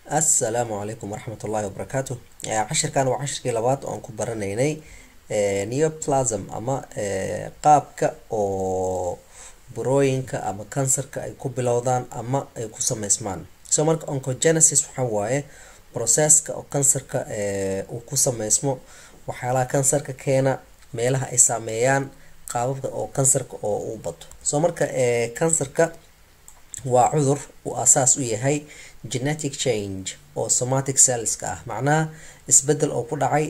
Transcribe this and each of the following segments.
السلام عليكم ورحمة الله وبركاته. عشر كان وعشر كيلوات أنكو برنيني نيوبلازم أما قابك أو بروينكا أما كانسركا أي كوبلودان أما أي كوسم اسمان سو مرك أنكوجينيسيس وحواي بروسيسكا أو كانسركا أو كوسم اسمه وحالا كانسركا كينا meelaha ay saameeyaan qaababka oo kansarka oo u bato soo marka kansarka waa cudur uu asaas u yahay genetic change oo somatic cells ka ah macnaha isbedel oo ku dhacay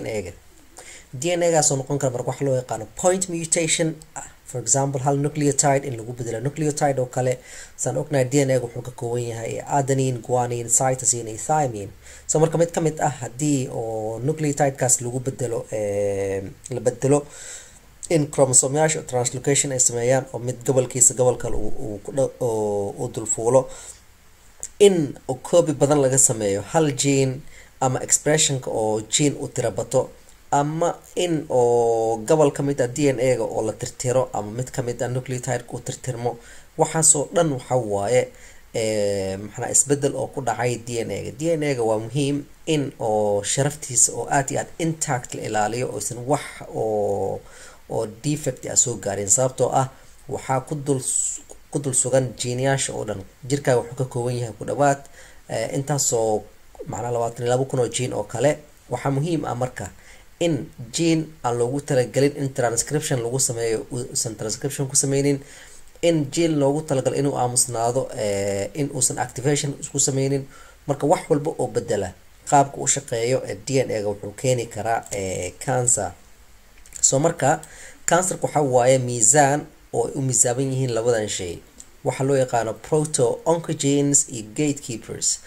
DNA ga soo noqon kara marka wax loo yaqaan point mutation for example hal nucleotide in lagu bedelo nucleotide oo kale san ognahay DNA ga wuxuu ka kooban yahay adenine guanine cytosine iyo thymine soo marka mid kamid ah hadii oo nucleotide kaas lagu bedelo la bedelo in chromosomeyaasha translocation ay sameeyaan oo mid gobolkiisa gobol kale uu dulfuulo in copy badan laga sameeyo hal gene ama expressionka oo gene u tirabato ama in oo gobol kamid ah DNA ga oo la tirtiro ama mid kamid ah nucleotide ku tirtirmo waxaasoo dhan waxa waaye maxna isbedel oo ku dhacay DNA ga waa muhiim in oo sharaftiisa oo aad iyo aad intact la ilaaliyo oo isan wax oo defect soo gaarin sababtoo ah waxa ku dul sugan gene-yaasha oo dhan jirkaaga wuxuu ka kooban yahay ku dhawaad intaasoo macna 22,000 oo gene oo kale waxa muhiim ah marka in gene aan loogu talagalin in transcription lagu sameeyo uusan transcription ku sameynin in gene loogu talagalay inuu aamusnaado in uusan activation isku sameynin marka wax walba oo bedela qaabka uu shaqeeyo DNA ga wuxuu keeni karaa cancer soo marka cancerku waxa waaye miisaan oo u miisaaban yihiin labadan shay waxa loo yaqaan proto-oncogenes iyo gatekeepers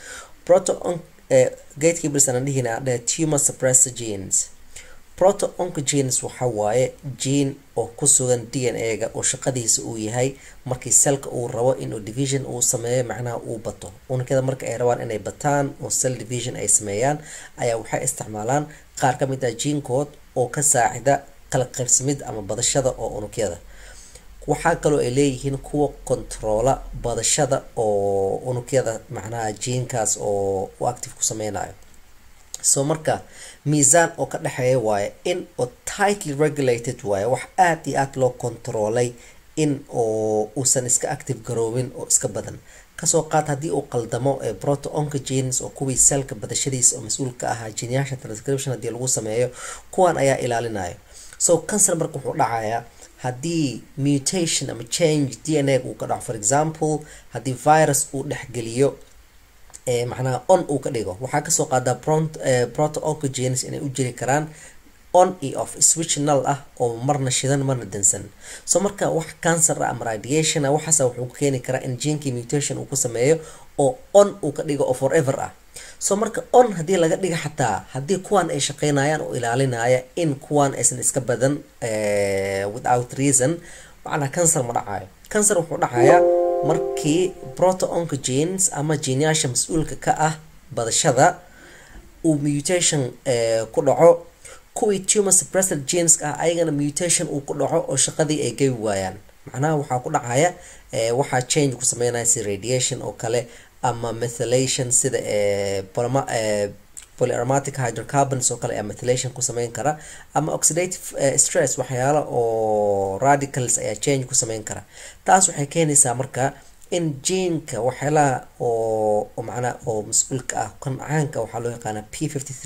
gatekeepers aan dhihina tumor suppressor genes proto-oncogenes waxa waaye gene oo ku sugan DNA ga oo shaqadiisa uu yahay markii cellka uu rabo inuu division uu sameeyo macnaha uu bato unugyada marka ay rabaan inay bataan oo cell division ay sameeyaan ayaa waxay isticmaalaan qaar ka mid ah gene-kood oo ka saacida kala qaybsamid ama badashada oo unugyada waxaa kaloo ay leeyihiin kuwa controla badashada oo unugyada macnaha gene-kaas oo u active ku sameynayo soo marka miisaan oo ka dhaxeeya waaye in oo tightly regulated waaye wax aad iyo aad loo controlay in oo uusan iska active garoobin oo iska badan kasoo qaad haddii uu qaldamo proto-oncogenes oo kuwii cellka badashadiisa oo mas'uulka ahaa gene-yaasha transcription haddii lagu sameeyo kuwan ayaa ilaalinayo so cancer marka wuxuu dhacayaa haddii mutation ama change DNA uu ka dhaco for example haddii virus uu dhexgeliyo macnaha on uu ka dhigo waxaa kasoo qaadaa proto-oncogenes inay u jiri karaan on iyo off switch null ah oo marna shidan marna dansan so marka wax cancer ama radiation waxaas wuxuu keeni karaa in gene mutation uu ku sameeyo oo on uu ka dhigo oo forever ah so marka on hadii laga dhigo xataa hadii kuwan ay shaqeynayaan oo ilaalinaya in kuwan aysan iska badan without reason macna cancer ma dhacayo cancer wuxuu dhacayaa markii proto-oncogenes ama gene-yaasha mas'uulka ka ah badashada uu mutation ku dhaco kuwii tumor suppressor genes ah ayagana mutation uu ku dhaco oo shaqadii ay gabi waayaan macnaha waxaa ku dhacaya waxaa change ku sameynaya si radiation oo kale ama methylation sida polyaromatic hydrocarbons oo kale methylation ku sameyn kara ama oxidative stress waxyaalo oo radicals ayaa change ku sameyn kara taas waxay keenaysaa marka in gene-ka waxyaalaha oo macnaha oo mas'uulka ah kan caanka waxaa loo yaqaanaa P53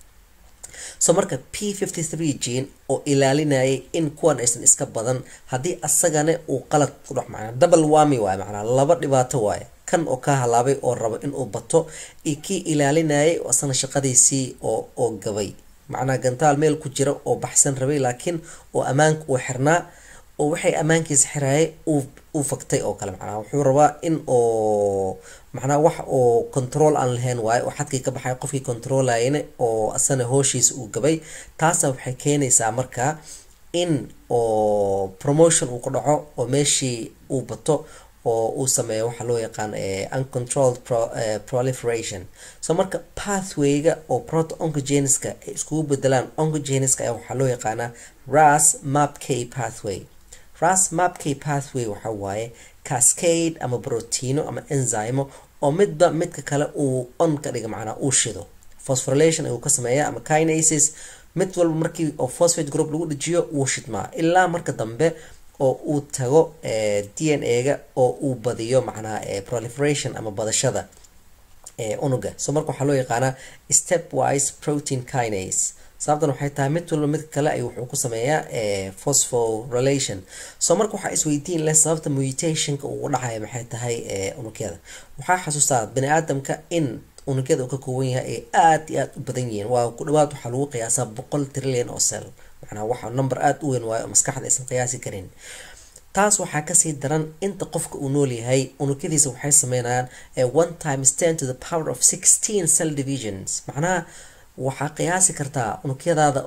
so marka P53 gene oo ilaalinayay in kuwan aysan iska badan haddii asagana uu qalad ku dhac macnaha double whammy waaye macnaha laba dhibaato waaye kan oo ka halaabay oo rabo in uu bato iyo kii ilaalinayay oo asana shaqadiisii oo gabay macnaha gantaal meel ku jira oo baxsan rabay laakiin oo amaanka uu xirnaa oo waxay amaankiisa xiraayay uu faktay oo kale macnaha wuxuu rabaa in oo macnaha wax oo control aan lahayn waaye oo xadkii ka baxay qofkii controlayna oo asana hooshiisa uu gabay taasna waxay keenaysaa marka in oo promotion uu ku dhaco oo meeshii uu bato oo uu sameeyo waxa loo yaqaan uncontrolled proliferation so marka pathway-ga oo proto-oncogenes-ka ay iskugu bedelaan oncogenes-ka ayaa waxaa loo yaqaanaa Ras-MAPK pathway waxa waaye cascade ama proteino ama enzymo oo midka kale uu on ka dhiga macnaa uu shido phosphorylation ayuu ka sameeyaa ama kinases mid walba markii oo phosphate group lagu dhajiyo wuu shidmaa ilaa marka dambe oo uu tago DNA-ga oo uu badiyo macnaa proliferation ama badashada unuga so marka waxaa loo yaqaanaa stepwise protein kinase sababtan waxay tahay mid walba mid kale ay wuxuu ku sameeyaa phosphorylation so marka waxaa isweydiin leh sababta mutationka uu dhacayo maxay tahay unugyada waxaa xasuustaa bani aadamka in unugyada uu ka kooban yahay ay aad iyo aad u badan yihiin waa ku dhawaad waxaa lagu qiyaasaa 100 trillion oo cell macnaha waxa number aad u weyn waayo maskaxda aysan qiyaasi karin taas waxaa kasii daran inta qofka uu nool yahay unugyadiisa waxay sameynayaan 1 times 10 to the power of 16 cell divisions macnaha waxaa qiyaasi kartaa unugyadaada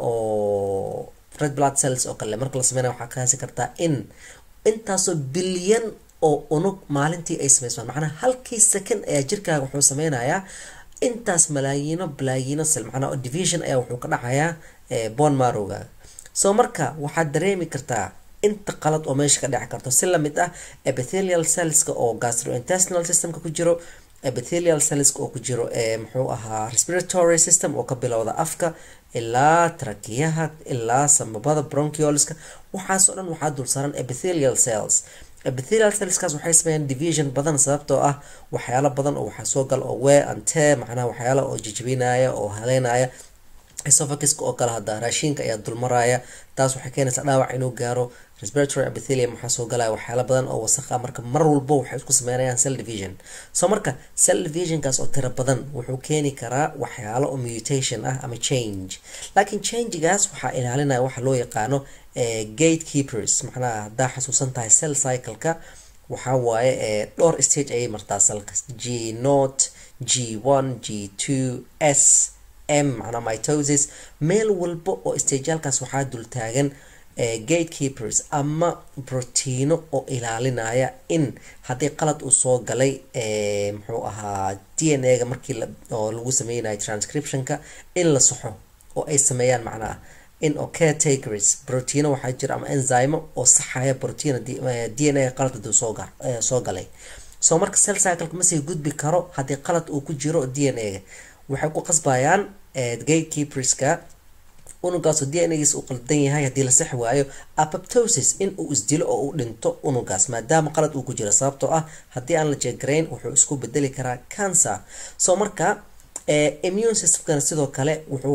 oo red blood cells oo kale marka la sameynayo waxaa qiyaasi kartaa in intaasoo bilyan oo unug maalintii ay sameysmaan macnaha halkii second ayaa jirkaaga wuxuu sameynayaa intaas malaayiino cell macnaha division ayaa wuxuu ka dhacayaa bone marrow-ga so marka waxaad dareemi kartaa inta qalad oo meesha ka dhici karto si lamid ah epithelial cells-ka oo gastrointestinal system-ka ku jiro epithelial cells-ka oo ku jiro muxuu ahaa respiratory system oo ka bilowda afka ilaa trakiyaha ilaa samabada bronchioles-ka waxaas oo dhan waxaa dul saaran epithelial cells epithelial cells-kaas waxay sameeyaan division badan sababtoo ah waxyaalo badan oo waxaa soo gal oo wear and tear macnaha waxyaalo oo jijibinaya oo haleynaya esophagus-ka oo kale hadda raashinka ayaa dulmaraya taas waxay keenaysaa dhaawac inuu gaaro respiratory epithelium waxaa soo galaya waxyaalo badan oo wasakh ah marka mar walba waxay isku sameynayaan cell division so marka cell division-kaas oo tiro badan wuxuu keeni karaa waxyaalo oo mutation ah ama change laakiin change-gaas waxaa ilaalinaya waxa loo yaqaano gatekeepers macnaha haddaa xasuusan tahay cell cycle-ka waxaa waaye dhowr stage ayay martaa cellka G0 G1 G2 S M macnaha mitosis meel walba oo stageyalkaas waxaa dul taagan gatekeepers ama proteino oo ilaalinaya in haddii qalad uu soo galay muxuu ahaa DNA-ga markii oo lagu sameynayo transcription-ka in la saxo oo ay sameeyaan macnaha in oo caretakers proteino waxaa jira ama enzyme oo saxaya protein DNA qalad uu soo galay so marka cell cycle ma sii gudbi karo haddii qalad uu ku jiro DNA-ga waxay ku qasbayaan gatekeepers-ka unugaas oo DNA-giisa uu qaldan yahay haddii la sax waayo apoptosis in uu isdilo oo uu dhinto unugaas maadaama qalad uu ku jiro sababtoo ah haddii aan la jeegarayn wuxuu isku bedeli karaa cancer so marka immune system-kana sidoo kale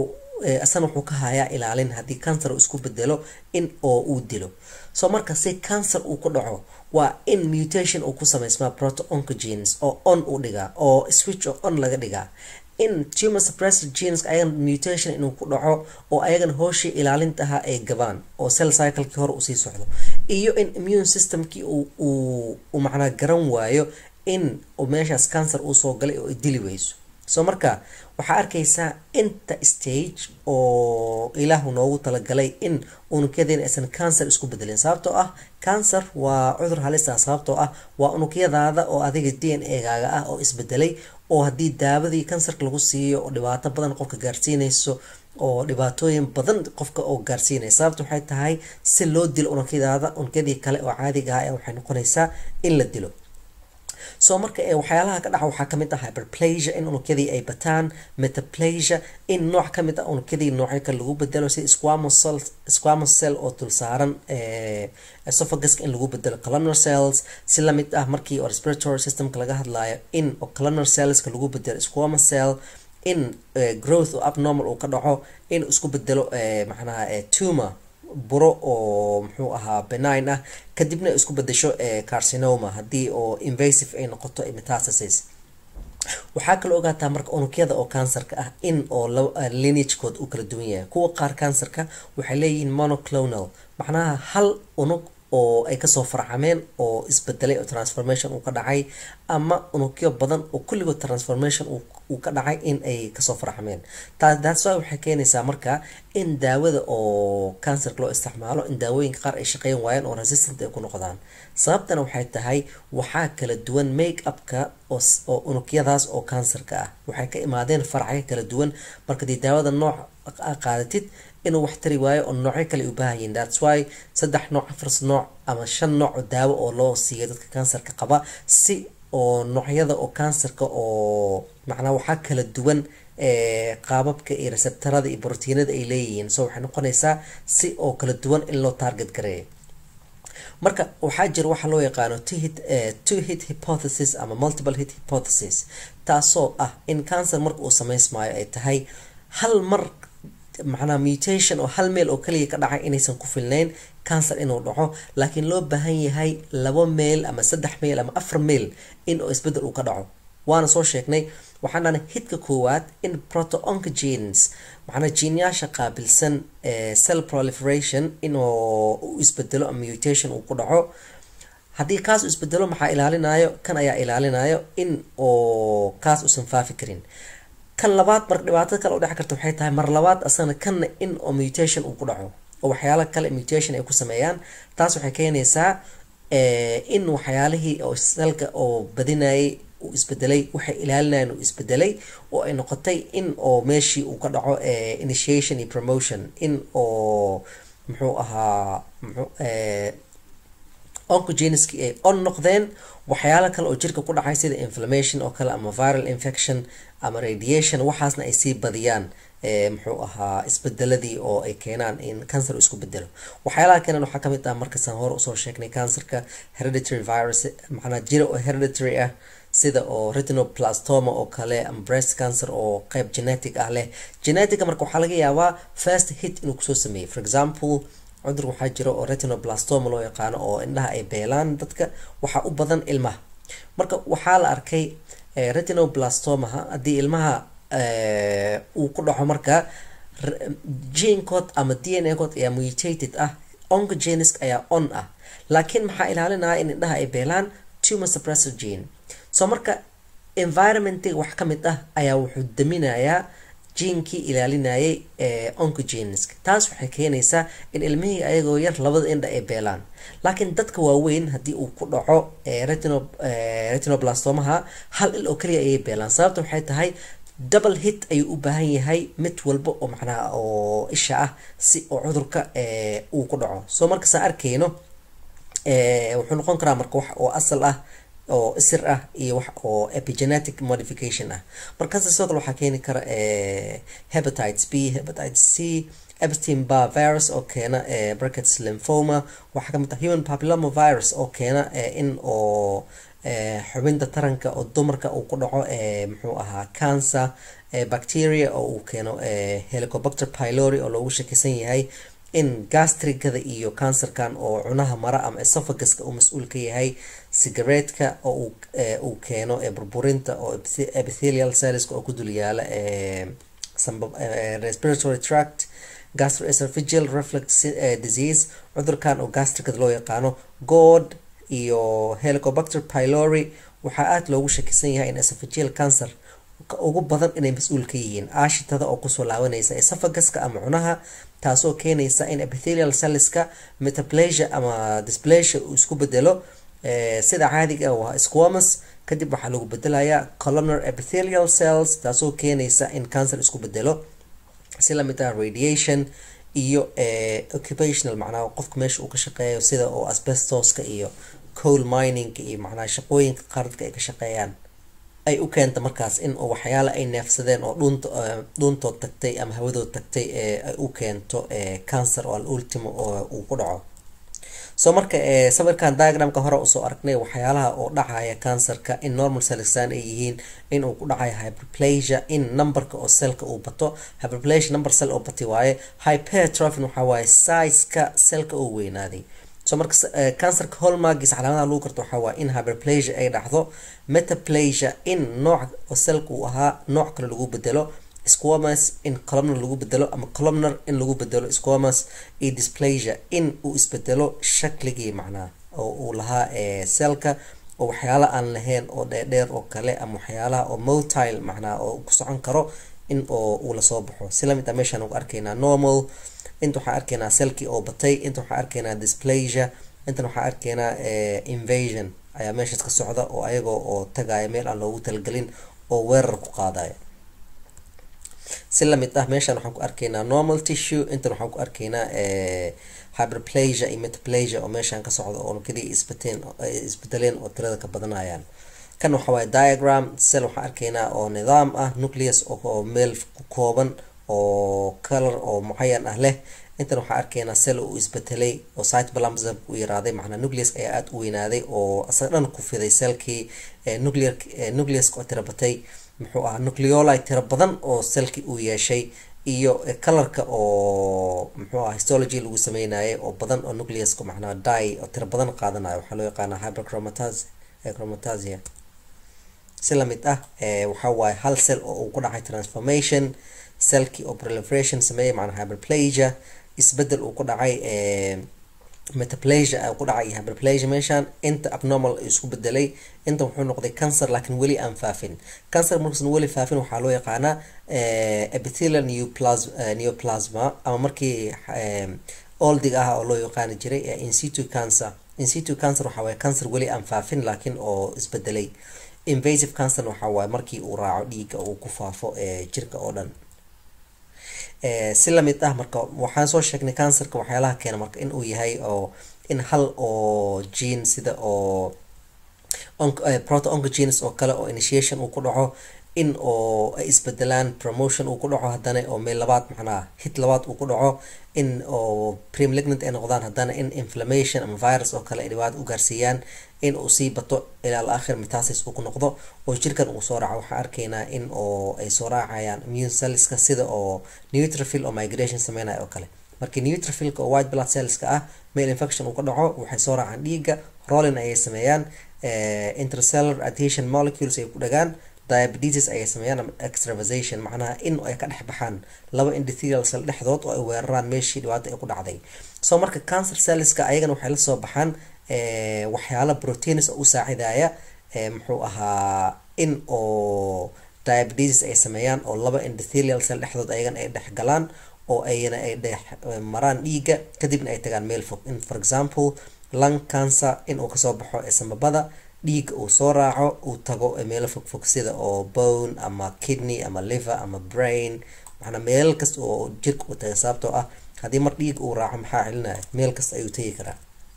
wuxuu ka hayaa ilaalin haddii cancer uu isku bedelo in oo uu dilo so marka si cancer uu ku dhaco waa in mutation uu ku sameysmaa proto-oncogenes oo on u dhigaa oo switch oo on laga dhigaa in tumor suppressor genes ayagan mutation inuu ku dhaco oo ayagan hooshii ilaalintaha ay gabaan oo cell cycle-kii hore usii socdo iyo in immune system-kii uu macnaa garan waayo in meeshaas cancer uu soo galay oo dili weyso so marka waxaa arkaysaa inta stage oo ilaahu noogu talagalay in unugyadeen aysan cancer isku bedelin sababtoo ah cancer waa cudur halis ah sababtoo ah waa unugyadaada oo adiga DNA-gaaga ah oo isbedelay oo haddii daawadii cancerka lagu siiyo oo dhibaato badan qofka gaarsiinayso oo dhibaatooyin badan qofka oo gaarsiinaya sababta waxay tahay si loo dilo unugyadii kale oo caadiga ah waxay noqonaysaa in la dilo so marka waxyaalaha ka dhaca waxaa kamid ah hyperplasia in unugyadii ay metaplasia in nooc kamid ah unugyadii noocyo kale lagu bedelo sida squamous cell oo dul saaran esophagus in lagu bedelo columnar cells si lamid ah markii oo respiratory system-ka laga hadlayo in oo columnar cells-ka lagu bedelo squamous cell in growth oo abnormal uu ka dhaco in isku bedelo macnaha tumor buro oo muxuu ahaa benign ah kadibna isku bedesho carcinoma haddii oo invasive ay noqoto metastasis waxaa kaloo ogaataa marka unugyada oo cancerka ah in oo lineage-kood uu kala duwan yahay kuwa qaar cancerka waxay leeyihiin monoclonal macnaha hal unug oo ay kasoo farcameen oo isbedelay oo transformation uu ka dhacay ama unugyo badan oo kulligood transformation uu ka dhacay in ay kasoo farcameen taas waxay keenaysaa marka in daawada oo cancer loo isticmaalo in daawooyinka qaar ay shaqeyn waayaan oo resistant ay ku noqdaan sababtana waxay tahay waxaa kala duwan make-up-ka oo unugyadaas oo cancerka ah waxay ka imaadeen faracyo kala duwan marka dii daawada nooc qaadatid inuu wax tari waayo oo noocyo kale u baahan yihiin that's why 3 nooc 4 nooc ama 5 nooc oo daawo oo loo siiyo dadka cancerka qaba si oo noocyada oo kansarka oo macnaha waxaa kala duwan qaababka iyo receptorada iyo proteinada ay leeyihiin so waxay noqonaysaa si oo kala duwan in loo target gareeyo marka waxaa jira waxa loo yaqaano two hit hypothesis ama multiple hit hypothesis taasoo ah in cancer marka uu samaysmaayo ay tahay hal mar macnaha mutation oo hal meel oo kaliya ka dhacay inaysan ku filnayn cancer inuu dhaco laakiin loo baahan yahay 2 meel ama 3 meel ama 4 meel in oo isbedel uu ka dhaco waana soo sheegnay waxaana hidka koowaad in proto-oncogenes macnaha jiinyaasha qaabilsan cell proliferation inuu isbedelo ama mutation uu ku dhaco haddii kaas uu isbedelo maxaa ilaalinayo kan ayaa ilaalinayo in oo kaas uusan faafi karin kan labaad mar dhibaatada kale oo dhax karta waxay tahay mar labaad asana kan in oo mutation uu ku dhaco oo waxyaalo kale mutation ay ku sameeyaan taas waxay keenaysaa in waxyaalihii oo cellka oo badinayay uu isbedelay waxay ilaalinayaan uu isbedelay oo ay noqotay in oo meeshii uu ka dhaco initiation iyo promotion in oo muxuu ahaa oncogeneski ay on noqdeen waxyaalo kale oo jirka ku dhacay sida inflammation oo kale ama viral infection ama radiation waxaasna ay sii badiyaan muxuu ahaa isbedeladii oo ay keenaan in cancer isku bedelo waxyaalaha keenan waxaa kamid ah markaasaan hore usoo sheegnay cancerka hereditary virus macnaha jira oo hereditary ah sida oo retinoblastoma oo kale ama breast cancer oo qayb genetic ah leh genetica marka waxaa laga yaabaa first hit inuu kusoo sameeyay for example cudur waxaa jira oo retinoblastoma loo yaqaano oo indhaha ay beelaan dadka waxaa u badan ilmaha marka waxaa la arkay retinoblastoma haddii ilmaha uu ku dhaco marka gene code ama DNA code ayaa mutated ah oncogenes ayaa on ah laakiin maxaa ilaalinaya in indhaha ay beelaan tumor suppressor gene so marka environment wax kamid ah ayaa wuxuu daminayaa jiinkii ilaalinayay oncogenes taas waxay keenaysaa in ilmihii ayagoo yar labada indha ay beelaan laakiin dadka waaweyn haddii uu ku dhaco retinoblastomaha hal il oo kaliya ayay beelaan sababta waxay tahay double hit ayuu u baahan yahay mid walba oo macnaha oo isha ah si oo cudurka uu ku dhaco so marka saan arkayno wuxuu noqon karaa marka wax oo asal ah oo isir ah iyo wax oo epigenetic modification ah markaas sidoo kale waxaa keeni kara hepatitis B hepatitis C Epstein-Barr virus oo keena Burkitt's lymphoma waxaa kamid ah human papilloma virus oo keena in oo xubinta taranka oo dumarka uu ku dhaco muxuu ahaa cancer bacteria oo uu keeno Helicobacter pylori oo loogu shakisan yahay in gastricada iyo cancerkan oo cunaha mara ama esophaguska uu mas'uul ka yahay cigarette-ka oo uu keeno burburinta oo epithelial cells oo ku dul yaala respiratory tract gastroesophageal reflux disease cudurkan oo gastricada loo yaqaano GORD iyo Helicobacter pylori waxaa aad loogu shakisan yahay in esophageal cancer ugu badan inay mas'uul ka yihiin aashitada oo kusoo laabanaysa esophaguska ama cunaha taasoo keenaysa in epithelial cellska metaplasia ama dysplasia uu isku bedelo sida caadiga ah waa squamous kadib waxaa lagu bedelayaa columnar epithelial cells taasoo keenaysa in cancer isku bedelo si lamid ah radiation iyo occupational macnaha qofka meesha uu ka shaqeeyo sida oo asbestoska iyo coal mining iyo macnaha shaqooyinka qaradka ay ka shaqeeyaan ay u keenta markaas in waxyaalo ay neefsadeen oo dhuuntood tagtay ama hawadood tagtay ay u keento cancer oo ultimo oo uu ku dhaco so marka sawirkan diagramka hore usoo aragnay waxyaalaha oo dhacaya cancerka in normal cells ay yihiin in uu ku dhacayo hyperplasia in numberka oo cellka uu bato hyperplasia number cell oo batay waaye hypertrophy waxa waaye size-ka cellka oo weynaaday so marka cancerka hallmarkiisa calaamadaha lagu garto waxaa waa in hyperplasia ay dhacdo metaplasia in nooc oo cellka uu ahaa nooc kale lagu bedelo squamous in columnar lagu bedelo ama columnar in lagu bedelo squamous iyo dysplasia in uu isbedelo shakligii macnaha oo uu lahaa cellka oo waxyaalo aan lahayn oo dheer oo kale ama waxyaalaha oo motile macnaha oo ku socon karo in oo uu lasoo baxo si lamid ah meeshaan ugu arkaynaa normal inta waxaa arkaynaa cellkii oo batay inta waxaa arkaynaa dysplasia intan waxaa arkaynaa invasion ayaa meeshaas ka socda oo ayagoo oo tagaaya meel aan loogu talagelin oo weerar ku qaadaya si lamid ah meeshaan waxaan ku arkaynaa normal tissue intan waxaan ku arkaynaa hyperplasia iyo metaplasia oo meeshaan ka socda oo kaliya isbedeleen oo tirada ka badanayaan kan waxa waaye diagram cell waxaan arkaynaa oo nidaam ah nucleus oo meel kooban oo color oo mucayan ah leh intan waxaan arkaynaa cell uu isbedelay oo cytoplasm ku yaraaday macnaa nucleus ayaa aad u weynaaday oo asaga dhan ku fiday cellkii nucleus oo tira batay muxuu ahaa nucleoli tira badan oo cellkii uu yeeshay iyo colorka oo muxuu ahaa histology lagu sameynayay oo badan oo nucleuska macnaa dye oo tira badan qaadanayo waxaa loo yaqaanaa hyperchromatasia si lamid ah waxa waaye hal cell oo uu ku dhacay transformation cellkii oo proliferation sameeyay macnaa hyperplasia isbedel uu ku dhacay metaplasia uu ku dhacay hyperplasia meeshan inta abnormal isku bedelay inta wuxuu noqday cancer laakiin weli aan faafin cancer markuusan weli faafin waxaa loo yaqaanaa epithelial neoplasma ama markii oldig ah oo loo yaqaani jiray in situ cancer waxaa waaye cancer weli aan faafin laakiin oo isbedelay invasive cancer waxaa waaye markii uu raaco dhiigga uu ku faafo jirka oo dhan si lamid ah marka waxaan soo sheegnay cancerka waxyaalaha keena marka in uu yahay oo in hal oo gene sida oo proto-oncogenes oo kale oo initiation uu ku dhaco in oo ay isbedelaan promotion uu ku dhaco haddana oo meel labaad macnaa hit labaad uu ku dhaco in oo premalignant ay noqdaan haddana in inflammation ama virus oo kale ay dhibaato u gaarsiiyaan in uu sii bato ilaa al-aakhir metastasis uu ku noqdo oo jirkan uu soo raaco waxaan arkaynaa in oo ay soo raacayaan immune cellska sida oo neutrophil oo migration sameynaya oo kale markii neutrophilka oo white blood cellska ah meel infection uu ka dhaco waxay soo raacaan dhiigga rolling ayay sameeyaan intracellular adhesion molecules ay ku dhagaan diabetes ayay sameeyaan ama extravasation macnaha in ay ka dhex baxaan laba endothelial cell dhexdood oo ay weeraraan meeshii dhibaato ay ku dhacday soo marka cancer cellska ayagana waxay la soo baxaan waxyaala proteins oo u saacidaya muxuu ahaa in oo diabetes ay sameeyaan oo laba endothelial cell dhexdood ayagana ay dhex galaan oo ayna ay dhex maraan dhiigga kadibna ay tagaan meel fog in for example lung cancer in uu kasoo baxo samabada dhiigga uu soo raaco uu tago meelo fogfog sida oo bone ama kidney ama liver ama brain macnaa meel kasta oo jirka uu taga sababtoo ah haddii mar dhiig uu raaco maxaa celinaya meel kasta ayuu tegi karaa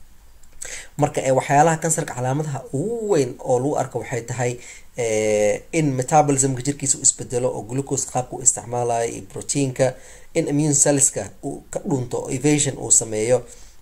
marka waxyaalaha kansarka calaamadaha ugu weyn oo lagu arko waxay tahay in metabolismka jirkiisa uu isbedelo oo glucose qaabka uu isticmaalayo iyo proteinka in immune cellska uu ka dhunto oo evasion uu sameeyo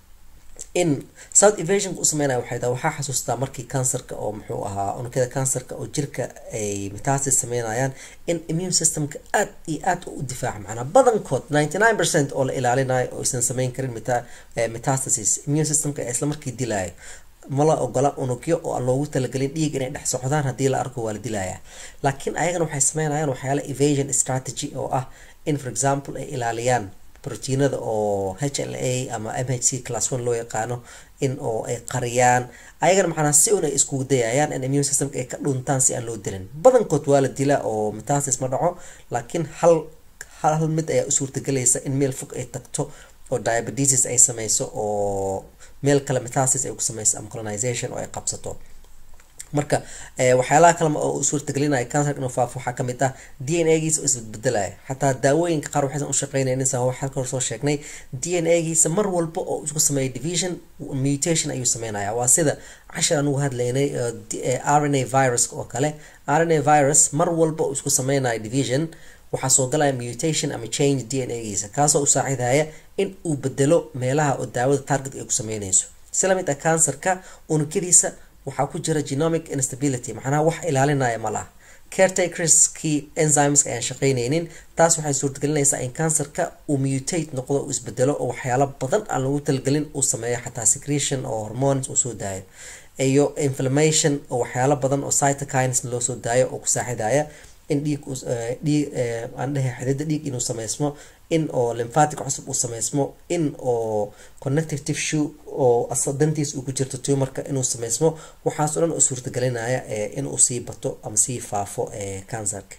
in south evasion uu sameynayo waxay tahay waxaa xasuustaa markii kansarka oo muxuu ahaa unugyada kansarka oo jirka ay metastasis sameynayaan in immune systemka aad iyo aad u difaaca macnaa badankood 99% oo la ilaalinayo oo aysan sameyn karin metastasis immune systemka ee isla markii dilaayo mala ogola unugyo oo aan loogu talagelin dhiig inay dhex socdaan haddii la arko waa la dilayaa laakiin ayagana waxay sameynayaan waxyaala evasion strategy oo ah in for example ay ilaaliyaan proteinada oo HLA ama MHC class 1 loo yaqaano in oo ay qariyaan ayagana macnaa si una isku dayayaan in immune systemka ay ka dhuntaan si aan loo dilin badankood waa la dilaa oo metastasis ma dhaco laakiin hal mid ayaa u suurtagelaysa in meel fog ay tagto oo diabetes ay sameyso oo meel kale metastasis ay ku sameyso ama colonization oo ay qabsato marka waxyaalaha kale oo suurtagelinaya cancer inuu faafo waxaa kamid ah DNA-giisa oo isbeddelaya xataa daawooyinka qaar waxaysan u shaqeynaynin saa wax halka hore soo sheegnay DNA-giisa mar walba oo isku sameeyo division mutation ayuu sameynaya waa sida cashar aan ugu hadlaynay RNA virus oo kale RNA virus mar walba oo isku sameynayo division waxaa soo galaya mutation ama change DNA-giisa kaasoo u saacidaya in uu bedelo meelaha oo daawada target ay ku sameynayso si lamid ah cancerka unugyadiisa waxaa ku jira genomic instability macnaha wax ilaalinaya ma laha caretakerskii enzymes ayaan shaqeynaynin taas waxay suurtagelinaysaa in cancerka uu mutate noqdo uu isbedelo oo waxyaalo badan aan lagu talgelin uu sameeyo xataa secretion oo hormones uu soo daayo iyo inflammation oo waxyaalo badan oo cytokines loo soo daayo oo ku saacidaya in xididda dhiig inuu sameysmo in oo lymphatic cusub uu sameysmo in oo connective tissue oo asadantiis uu ku jirto tumorka inuu sameysmo waxaas oo dhan oo suurtagelinaya inuu sii bato ama sii faafo cancerka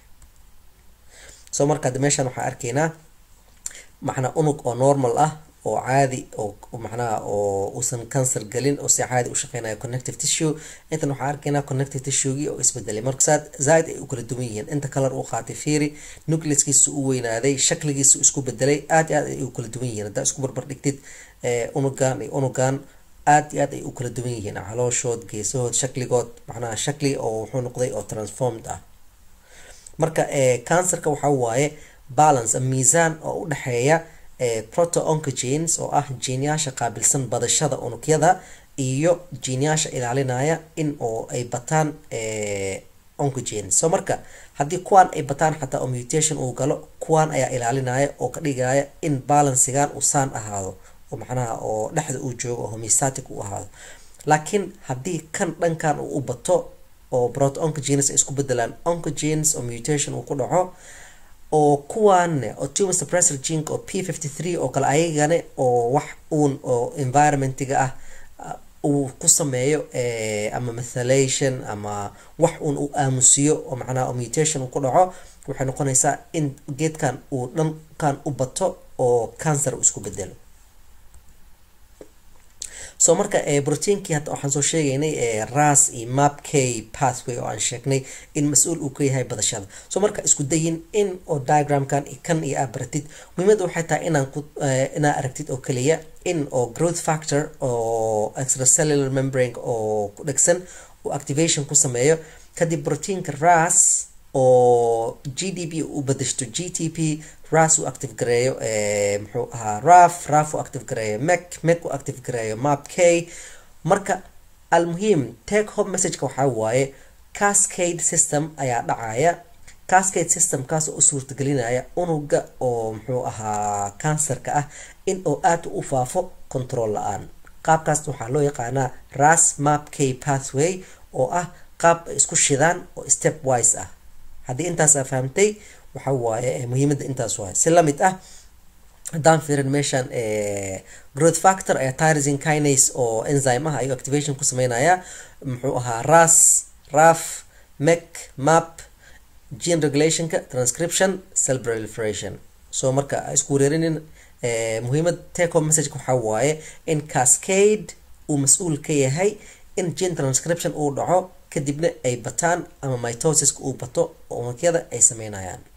soo marka meeshan waxaan arkaynaa macnaa unug oo normal ah oo caadi oo macnaha oo uusan cancer galin oo si caadi u shaqeynayo connective tissue intan waxaan arkaynaa connective tissue-gii oo isbedelay marka zaid ay u kala duwan yihiin inta color uu qaatay fiiri nucleuskiisa u weynaaday shakligiisa isku bedelay aad iyo aad ay u kala duwan yihiin haddaa isku barbar dhigtid unugan iyo unugan aad iyo aad ay u kala duwan yihiin calooshood geesahood shakligood macnaha shakli oo wuxuu noqday oo transformed ah. marka cancerka waxa waaye balance miisaan oo u dhaxeeya proto-oncogenes oo ah jiinyaasha qaabilsan badashada unugyada iyo jiinyaasha ilaalinaya in oo ay bataan oncogenes. so marka haddii kuwaan ay bataan xataa oo mutation uu galo, kuwaan ayaa ilaalinaya oo ka dhigaya in balancegan uu saan ahaado oo macnaha oo dhexda uu joogo oo homeostatic uu ahaado. laakiin haddii kan dhankan uu u bato oo proto-oncogenes ay isku bedelaan oncogenes oo mutation uu ku dhaco, oo kuwaan oo tumor suppressor gene oo p53 oo kale ayagana oo wax uun oo environmentiga ah uu ku sameeyo ama methylation ama wax uun uu aamusiyo oo macnaha mutation uu ku dhaco, waxay noqonaysaa in geedkan uu dhankan u bato oo cancer uu isku bedelo. so marka proteinkii hadda waxaan soo sheegaynay RAS iyo MAPK pathway oo aan sheegnay in mas-uul uu ka yahay badashada. so marka isku dayin in oo diagramkan kan iyo aad baratid. muhiimadda waxay tahay inaa aragtid oo kaliya in oo growth factor oo extracellular membrane oo ku dhegsan oo activation ku sameeyo, kadib proteinka RAS oo GDP u badashto GTP, RAS uu active gareeyo muxuu ahaa RAF uu active gareeyo MEK uu active gareeyo MAPK. marka almuhiim take home message-ka waxaa waaye cascade system ayaa dhacaya. cascade system kaas oo suurtagelinaya unuga oo muxuu ahaa cancerka ah in oo aad u faafo control la-aan. qaabkaas waxaa loo yaqaanaa RAS MAPK pathway oo ah qaab isku shidaan oo step wise ah. haddii intaas aad fahamtay waxa waaye muhiimadda intaas waaye. si lamid ah haddaan fiirin meeshan growth factor ayaa tyrosine kinase oo enzyme ah ayuu activation ku sameynaya muxuu ahaa RAS, RAF, MEK, MAP, gene regulationka, transcription, cell proliferation. so marka isku wareerinin muhiimad take home message waxaa waaye in cascade uu mas-uul ka yahay in gene transcription uu dhaco kadibna ay bataan ama mitosis uu bato oo unugyada ay sameynayaan.